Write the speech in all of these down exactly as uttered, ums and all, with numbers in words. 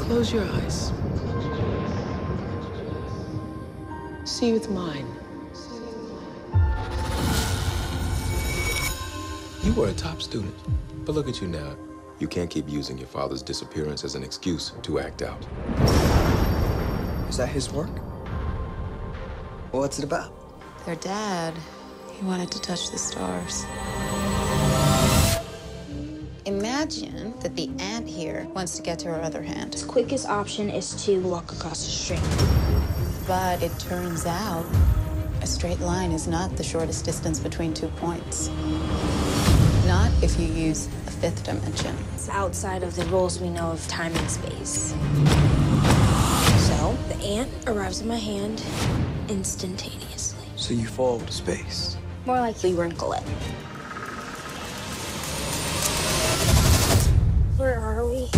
Close your eyes. See with mine. You were a top student, but look at you now. You can't keep using your father's disappearance as an excuse to act out. Is that his work? What's it about? Their dad, he wanted to touch the stars. Imagine that the ant here wants to get to her other hand. The quickest option is to walk across the street. But it turns out a straight line is not the shortest distance between two points. Not if you use a fifth dimension. It's outside of the rules we know of time and space. So, the ant arrives in my hand instantaneously. So you fall to space? More likely wrinkle it. Where are we?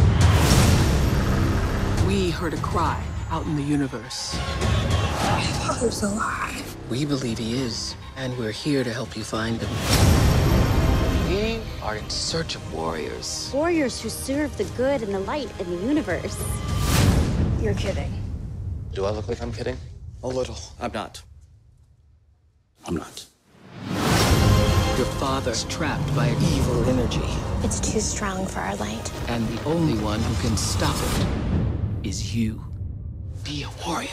We heard a cry out in the universe. My father's alive. We believe he is, and we're here to help you find him. We are in search of warriors. Warriors who serve the good and the light in the universe. You're kidding. Do I look like I'm kidding? A little. I'm not. I'm not. Your father's trapped by evil energy, It's too strong for our light. and the only one who can stop it is you. Be a warrior.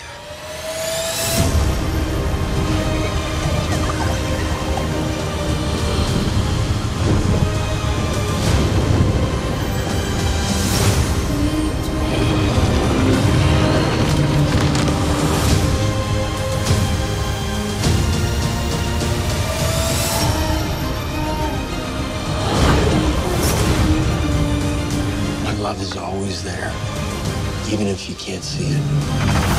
My love is always there, even if you can't see it.